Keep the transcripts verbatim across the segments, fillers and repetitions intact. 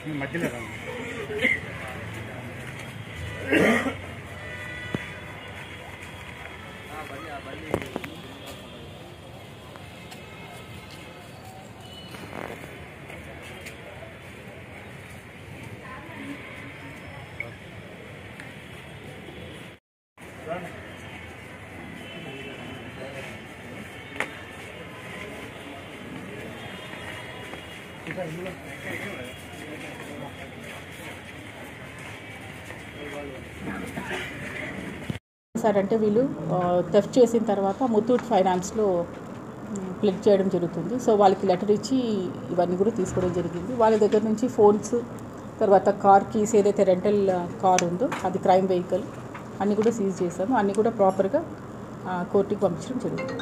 మధ్యలో సార్ అంటే వీళ్ళు థెఫ్ట్ చేసిన తర్వాత ముత్తూట్ ఫైనాన్స్లో ప్లెడ్ చేయడం జరుగుతుంది. సో వాళ్ళకి లెటర్ ఇచ్చి ఇవన్నీ కూడా తీసుకోవడం జరిగింది. వాళ్ళ దగ్గర నుంచి ఫోన్స్, తర్వాత కార్ కీస్, ఏదైతే రెంటల్ కార్ ఉందో అది క్రైమ్ వెహికల్ అన్నీ కూడా సీజ్ చేశాము. అన్నీ కూడా ప్రాపర్గా కోర్టుకి పంపించడం జరుగుతుంది.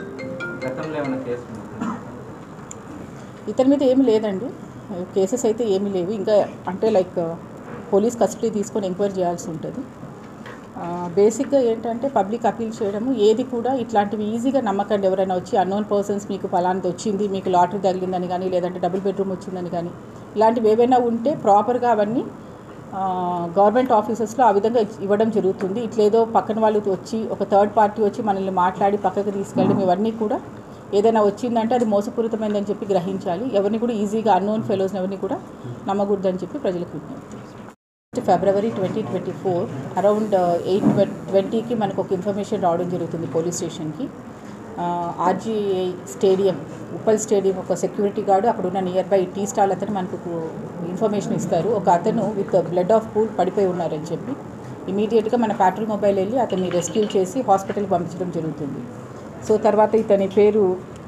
ఇతని మీద ఏమీ లేదండి, కేసెస్ అయితే ఏమీ లేవు ఇంకా. అంటే లైక్ పోలీస్ కస్టడీ తీసుకొని ఎంక్వైరీ చేయాల్సి ఉంటుంది. బేసిక్గా ఏంటంటే పబ్లిక్ అపీల్ చేయడము, ఏది కూడా ఇట్లాంటివి ఈజీగా నమ్మకండి. ఎవరైనా వచ్చి అన్నోన్ పర్సన్స్ మీకు ఫలానది వచ్చింది, మీకు లాటరీ తగిలిందని కానీ, లేదంటే డబుల్ బెడ్రూమ్ వచ్చిందని కానీ, ఇలాంటివి ఏవైనా ఉంటే ప్రాపర్గా అవన్నీ గవర్నమెంట్ ఆఫీసెస్లో ఆ విధంగా ఇవ్వడం జరుగుతుంది. ఇట్లేదో పక్కన వాళ్ళు వచ్చి ఒక థర్డ్ పార్టీ వచ్చి మనల్ని మాట్లాడి పక్కకు తీసుకెళ్ళడం, ఇవన్నీ కూడా ఏదైనా వచ్చిందంటే అది మోసపూరితమైందని చెప్పి గ్రహించాలి. ఎవరిని కూడా ఈజీగా అన్నోన్ ఫెలోస్ని ఎవరిని కూడా నమ్మకూడదని చెప్పి ప్రజలకు విజ్ఞప్తి. February twenty twenty four around eight ట్వంటీకి మనకు ఒక ఇన్ఫర్మేషన్ రావడం జరుగుతుంది పోలీస్ స్టేషన్కి. ఆర్జీఐ స్టేడియం, ఉప్పల్ స్టేడియం ఒక సెక్యూరిటీ గార్డు అక్కడ ఉన్న నియర్ బై టీ స్టాల్ అతను మనకు ఇన్ఫర్మేషన్ ఇస్తారు. ఒక అతను విత్ బ్లడ్ ఆఫ్ పూల్ పడిపోయి ఉన్నారని చెప్పి ఇమీడియట్గా మన పెట్రోల్ మొబైల్ వెళ్ళి అతన్ని రెస్క్యూ చేసి హాస్పిటల్కి పంపించడం జరుగుతుంది. సో తర్వాత ఇతని పేరు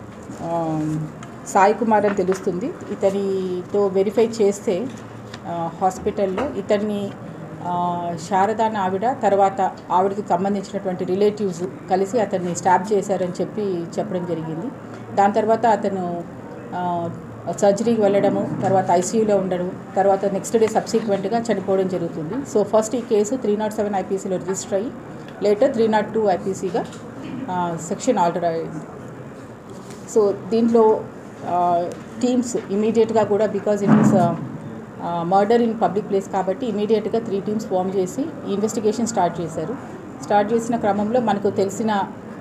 సాయి కుమార్ అని తెలుస్తుంది. ఇతనితో వెరిఫై చేస్తే హాస్పిటల్లో ఇతన్ని శారదా అని ఆవిడ, తర్వాత ఆవిడకి సంబంధించినటువంటి రిలేటివ్స్ కలిసి అతన్ని స్టాబ్ చేశారని చెప్పి చెప్పడం జరిగింది. దాని తర్వాత అతను సర్జరీకి వెళ్ళడము, తర్వాత ఐసీయూలో ఉండడం, తర్వాత నెక్స్ట్ డే సబ్సిక్వెంట్గా చనిపోవడం జరుగుతుంది. సో ఫస్ట్ ఈ కేసు త్రీ నాట్ సెవెన్ ఐపీసీలో రిజిస్టర్ అయ్యి లేటర్ త్రీ నాట్ టూ ఐపీసీగా సెక్షన్ ఆర్డర్ అయింది. సో దీంట్లో టీమ్స్ ఇమీడియట్గా కూడా, because it is murder in public place కాబట్టి ఇమీడియట్గా త్రీ టీమ్స్ ఫామ్ చేసి ఇన్వెస్టిగేషన్ స్టార్ట్ చేశారు. స్టార్ట్ చేసిన క్రమంలో మనకు తెలిసిన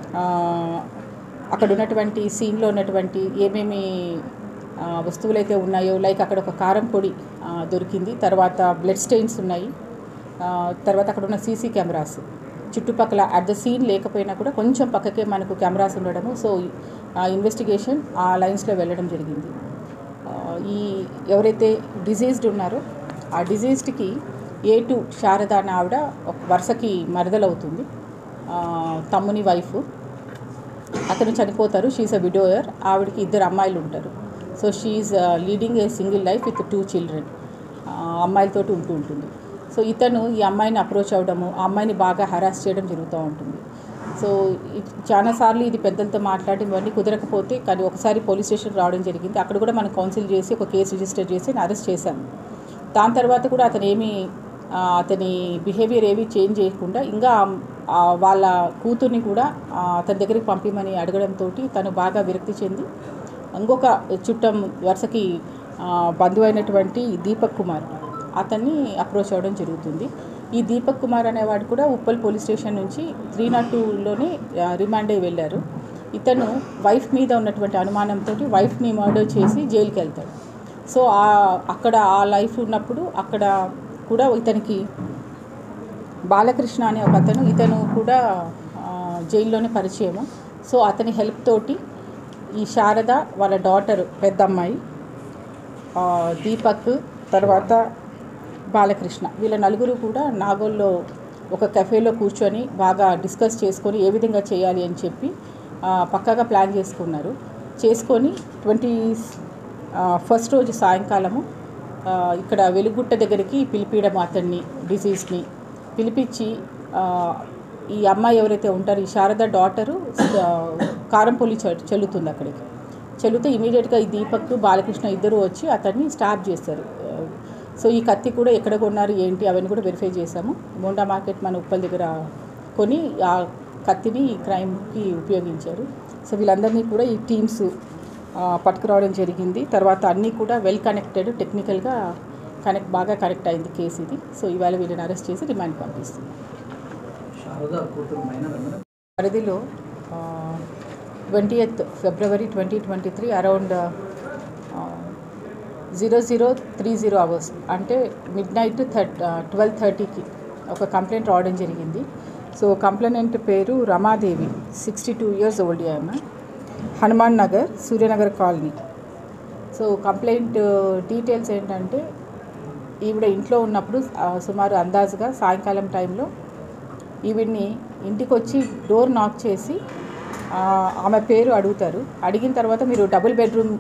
అక్కడ ఉన్నటువంటి సీన్లో ఉన్నటువంటి ఏమేమి వస్తువులు అయితే ఉన్నాయో, లైక్ అక్కడ ఒక కారం పొడి దొరికింది, తర్వాత బ్లడ్ స్టెయిన్స్ ఉన్నాయి, తర్వాత అక్కడ ఉన్న సీసీ కెమెరాస్ చుట్టుపక్కల అట్ ద సీన్ లేకపోయినా కూడా కొంచెం పక్కకే మనకు కెమెరాస్ ఉండడము. సో ఇన్వెస్టిగేషన్ ఆ లైన్స్లో వెళ్ళడం జరిగింది. ఈ ఎవరైతే డిజీజ్డ్ ఉన్నారో ఆ డిజీజ్డ్కి ఏ టూ శారదా అన్న ఆవిడ ఒక వరుసకి మరదలవుతుంది, తమ్ముని వైఫ్. అతను చనిపోతారు, షీఈస్ అ విడోయర్. ఆవిడకి ఇద్దరు అమ్మాయిలు ఉంటారు. So she is leading a single life with two children. అమ్మాయిలతోటి ఉంటూ ఉంటుంది. సో ఇతను ఈ అమ్మాయిని అప్రోచ్ అవ్వడము, ఆ అమ్మాయిని బాగా హరాస్ చేయడం జరుగుతూ ఉంటుంది. సో చాలాసార్లు ఇది పెద్దలతో మాట్లాడి ఇవన్నీ కుదరకపోతే కానీ ఒకసారి పోలీస్ స్టేషన్ రావడం జరిగింది. అక్కడ కూడా మనం కౌన్సిల్ చేసి ఒక కేసు రిజిస్టర్ చేసి అరెస్ట్ చేశాము. దాని తర్వాత కూడా అతను ఏమీ అతని బిహేవియర్ ఏమీ చేంజ్ చేయకుండా ఇంకా వాళ్ళ కూతుర్ని కూడా అతని దగ్గరికి పంపిమని అడగడంతో తను బాగా విరక్తి చెంది ఇంకొక చుట్టం వరుసకి బంధువు అయినటువంటి దీపక్ కుమార్ అతన్ని అప్రోచ్ అవ్వడం జరుగుతుంది. ఈ దీపక్ కుమార్ అనేవాడు కూడా ఉప్పల్ పోలీస్ స్టేషన్ నుంచి త్రీ నాట్ టూలోనే రిమాండ్ అయ్యి వెళ్ళారు. ఇతను వైఫ్ మీద ఉన్నటువంటి అనుమానంతో వైఫ్ని మర్డర్ చేసి జైలుకి వెళ్తాడు. సో అక్కడ ఆ లైఫ్ ఉన్నప్పుడు అక్కడ కూడా ఇతనికి బాలకృష్ణ అనే ఒక అతను ఇతను కూడా జైల్లోనే పరిచయము. సో అతని హెల్ప్ తోటి ఈ శారద వాళ్ళ డాటర్ పెద్ద అమ్మాయి, దీపక్, తర్వాత బాలకృష్ణ, వీళ్ళ నలుగురు కూడా నాగోల్లో ఒక కెఫేలో కూర్చొని బాగా డిస్కస్ చేసుకొని ఏ విధంగా చేయాలి అని చెప్పి పక్కాగా ప్లాన్ చేసుకున్నారు. చేసుకొని ట్వంటీ ఫస్ట్ రోజు సాయంకాలము ఇక్కడ వెలుగుట్ట దగ్గరికి పిలిపియడం, అతన్ని డిసీజ్ని పిలిపించి ఈ అమ్మాయి ఎవరైతే ఉంటారో ఈ శారద డాటరు కారంపొలి చెల్లుతుంది. అక్కడికి చెల్లితే ఇమీడియట్గా ఈ దీపక్, బాలకృష్ణ ఇద్దరు వచ్చి అతన్ని స్టాప్ చేస్తారు. సో ఈ కత్తి కూడా ఎక్కడ కొన్నారు ఏంటి అవన్నీ కూడా వెరిఫై చేశాము. మోండా మార్కెట్ మన ఉప్పల్ దగ్గర కొని ఆ కత్తిని క్రైమ్కి ఉపయోగించారు. సో వీళ్ళందరినీ కూడా ఈ టీమ్స్ పట్టుకురావడం జరిగింది. తర్వాత అన్నీ కూడా వెల్ కనెక్టెడ్, టెక్నికల్గా కనెక్ట్ బాగా కనెక్ట్ అయింది కేసు ఇది. సో ఇవాళ వీళ్ళని అరెస్ట్ చేసి రిమాండ్ పంపిస్తుంది. పరిధిలో twenty eighth February twenty twenty three around zero zero three zero hours అంటే మిడ్ నైట్ థర్ట్ ట్వెల్వ్ థర్టీకి ఒక కంప్లైంట్ రావడం జరిగింది. సో కంప్లైంట్ పేరు Ramadevi, sixty two years old ఆమె, Hanuman Nagar, Suryanagar colony. So complaint details ఏంటంటే ఈవిడ ఇంట్లో ఉన్నప్పుడు సుమారు అందాజుగా సాయంకాలం టైంలో ఈవిడ్ని ఇంటికి వచ్చి డోర్ నాక్ చేసి ఆమె పేరు అడుగుతారు. అడిగిన తర్వాత మీరు డబుల్ బెడ్రూమ్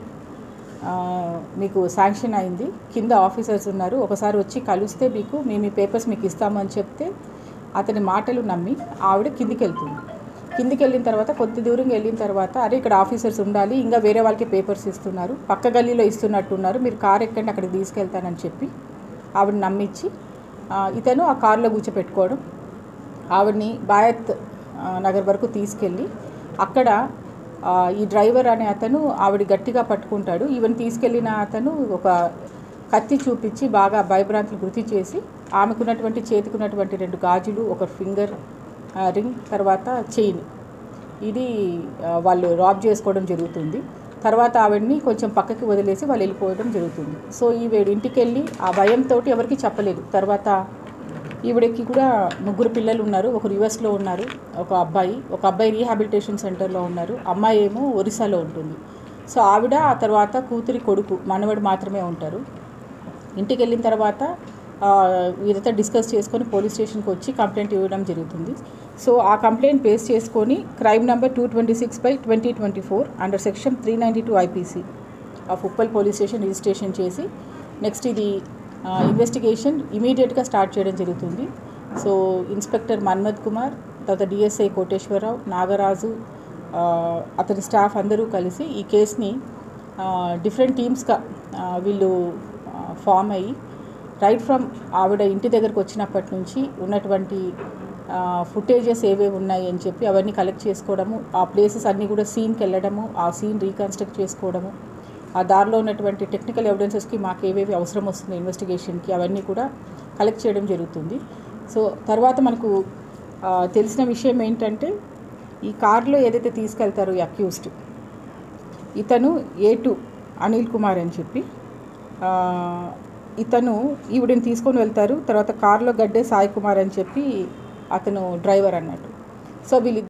మీకు శాంక్షన్ అయింది, కింద ఆఫీసర్స్ ఉన్నారు, ఒకసారి వచ్చి కలిస్తే మీకు మీ మీ పేపర్స్ మీకు ఇస్తామని చెప్తే అతని మాటలు నమ్మి ఆవిడ కిందికి వెళ్తుంది. కిందికి వెళ్ళిన తర్వాత కొద్ది దూరం వెళ్ళిన తర్వాత అరే ఇక్కడ ఆఫీసర్స్ ఉండాలి, ఇంకా వేరే వాళ్ళకి పేపర్స్ ఇస్తున్నారు, పక్క గల్లీలో ఇస్తున్నట్టున్నారు, మీరు కార్ ఎక్కండి అక్కడికి తీసుకెళ్తానని చెప్పి ఆవిడ నమ్మించి ఇతను ఆ కారులో కూర్చోపెట్టుకోవడం, ఆవిడని బాయత్ నగర్ వరకు తీసుకెళ్ళి అక్కడ ఈ డ్రైవర్ అనే అతను ఆవిడ గట్టిగా పట్టుకుంటాడు. ఈవెన్ తీసుకెళ్ళిన అతను ఒక కత్తి చూపించి బాగా భయభ్రాంతులు గుర్తు చేసి ఆమెకున్నటువంటి చేతికున్నటువంటి రెండు గాజులు, ఒక ఫింగర్ రింగ్, తర్వాత చైన్, ఇది వాళ్ళు రాబ్ చేసుకోవడం జరుగుతుంది. తర్వాత ఆవిడని కొంచెం పక్కకి వదిలేసి వాళ్ళు వెళ్ళిపోవడం జరుగుతుంది. సో ఈవిడ ఇంటికి వెళ్ళి ఆ భయంతో ఎవరికి చెప్పలేదు. తర్వాత ఈవిడకి కూడా ముగ్గురు పిల్లలు ఉన్నారు, ఒకరు యుఎస్లో ఉన్నారు, ఒక అబ్బాయి ఒక అబ్బాయి రీహాబిలిటేషన్ సెంటర్లో ఉన్నారు, అమ్మాయి ఏమో ఒరిస్సాలో ఉంటుంది. సో ఆవిడ ఆ తర్వాత కూతురి కొడుకు మనవడు మాత్రమే ఉంటారు. ఇంటికి వెళ్ళిన తర్వాత వీరితో డిస్కస్ చేసుకొని పోలీస్ స్టేషన్కి వచ్చి కంప్లైంట్ ఇవ్వడం జరుగుతుంది. సో ఆ కంప్లైంట్ బేస్ చేసుకొని crime number two twenty six by twenty twenty four under section three ninety two IPC of Uppal police station registration చేసి నెక్స్ట్ ఇది ఇన్వెస్టిగేషన్ ఇమీడియట్గా స్టార్ట్ చేయడం జరుగుతుంది. సో ఇన్స్పెక్టర్ మన్మథ్ కుమార్, తర్వాత డిఎస్ఐ కోటేశ్వరరావు, నాగరాజు, అతని స్టాఫ్ అందరూ కలిసి ఈ కేసుని డిఫరెంట్ టీమ్స్గా వీళ్ళు ఫామ్ అయ్యి రైట్ ఫ్రమ్ ఆవిడ ఇంటి దగ్గరకు వచ్చినప్పటి నుంచి ఉన్నటువంటి ఫుటేజెస్ ఏవేవి ఉన్నాయి అని చెప్పి అవన్నీ కలెక్ట్ చేసుకోవడము, ఆ ప్లేసెస్ అన్నీ కూడా సీన్కి వెళ్ళడము, ఆ సీన్ రీకన్స్ట్రక్ట్ చేసుకోవడము, ఆ దారిలో ఉన్నటువంటి టెక్నికల్ ఎవిడెన్సెస్కి మాకు ఏవేవి అవసరం వస్తుంది ఇన్వెస్టిగేషన్కి అవన్నీ కూడా కలెక్ట్ చేయడం జరుగుతుంది. సో తర్వాత మనకు తెలిసిన విషయం ఏంటంటే ఈ కారులో ఏదైతే తీసుకెళ్తారో ఈ అక్యూజ్డ్ ఇతను ఏ టూ అనిల్ కుమార్ అని చెప్పి ఇతను ఈవిడని తీసుకొని వెళ్తారు. తర్వాత కారులో గడ్డే సాయి కుమార్ అని చెప్పి అతను డ్రైవర్ అన్నట్టు. సో వీళ్ళు